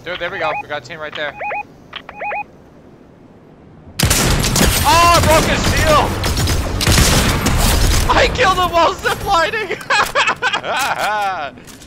Dude, there we go. We got a team right there. Oh, I broke his shield! I killed him while ziplining!